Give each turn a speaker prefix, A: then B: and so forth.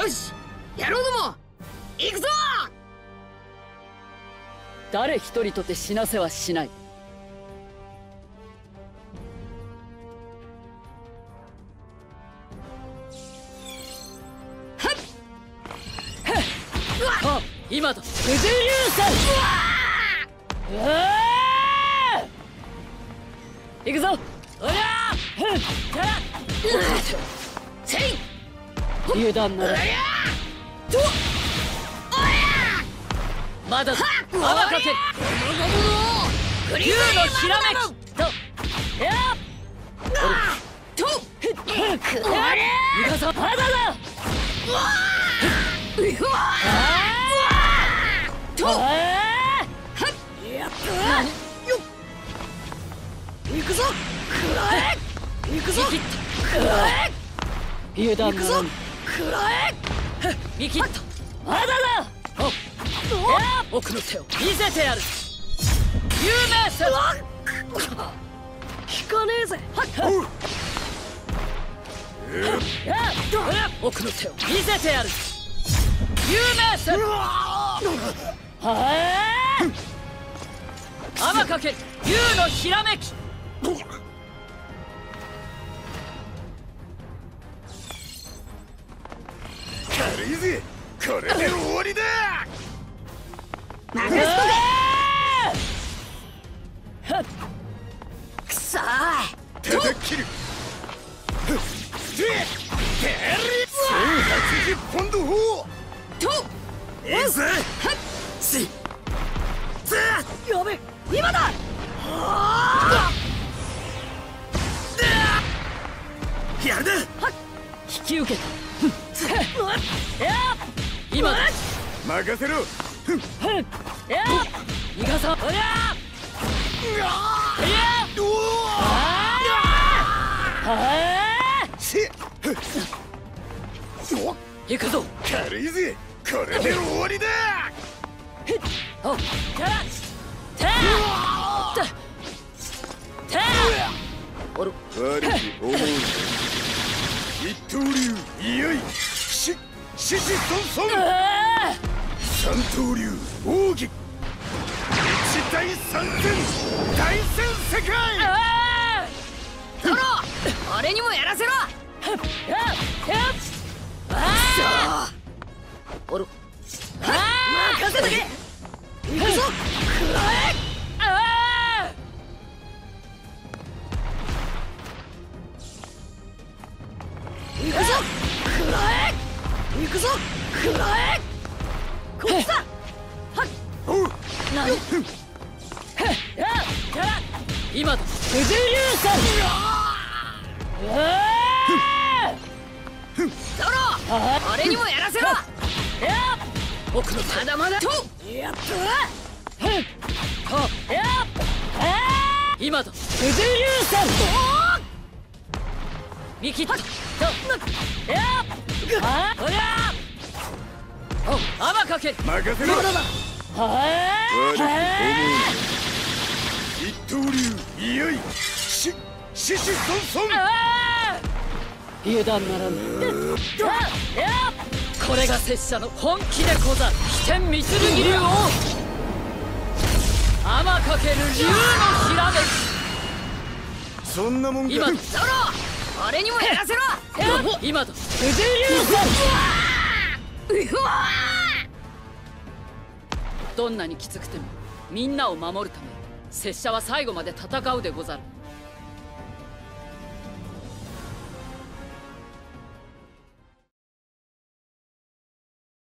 A: よし、野郎ども行くぞ。
B: 誰一人とて死なせはしない。あ、今だ。九十龍さん。行くぞ。おりゃせい。油断なら。まだ泡かける。竜のひらめきとやっと逃がさまだだ。とやったよ。行くぞ。くらえ。行くぞ。くらえ。油断ならぬ。くらえ。見切った。まだだ。奥の手を見せてやる。有名さ。引かねえぜ。奥の手を見せてやる。有名さ。泡かける。竜のひらめき。
C: 軽いぜ。これで終わりだ。
A: 任せとけ。くそー。
C: 叩き切る。1080ポンド砲
A: と
C: いいぜ。し
A: やべ、今だ。
C: やるだ。
B: 引き受けた。今だ。
C: 任せろ。
B: 逃がさ。行くぞ。
C: 軽いぜ。これで終わりだ。悪く思うな。一刀流いやい獅子孫孫。三刀流奥義。一大三戦大戦世界。
A: トロ、俺にもやらせろ。
B: おろ。
A: 任せとけ。行くぞ。くらえ。行くぞ。くらえ。行くぞ。くらえ。こっちだ。何。
B: 今だ。九十龍さん。
A: トロ、俺にもやらせろ。
B: 奥の
A: まだまだ。とやった。
B: 今だ。九十龍さん。見切った。泡かける。
C: 任せろ。一刀流いやい獅子孫孫。
B: 油断ならぬ。これが拙者の本気でござる。飛天御剣流王。泡かける竜のひらめき。
C: そんなもんか。
A: 今だ。トロ、俺にもやらせろ。
B: 今だ。九十龍さん。どんなにきつくてもみんなを守るため拙者は最後まで戦うでござる。